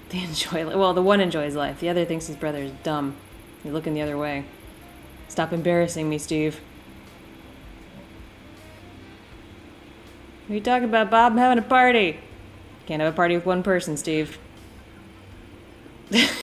They enjoy, well, the one enjoys life. The other thinks his brother is dumb. You're looking the other way. Stop embarrassing me, Steve. What are you talking about, Bob? I'm having a party. Can't have a party with one person, Steve.